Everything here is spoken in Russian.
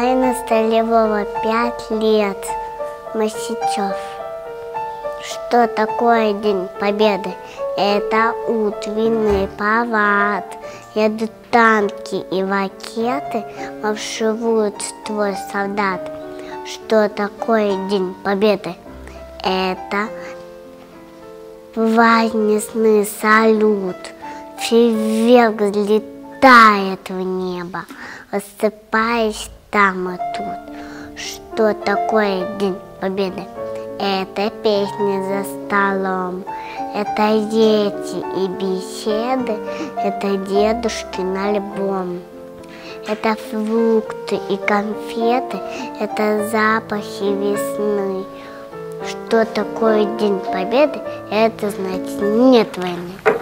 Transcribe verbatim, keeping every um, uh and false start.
Арина Stolyarova, пять лет, Usachev. Что такое День Победы? Это утренний парад. Едут танки и ракеты, марширует строй солдат. Что такое День Победы? Это праздничный салют. Фейерверк взлетает в небо, рассыпаясь там и тут. Что такое День Победы? Это песни за столом, это дети и беседы, это дедушкин альбом. Это фрукты и конфеты, это запахи весны. Что такое День Победы? Это значит нет войны.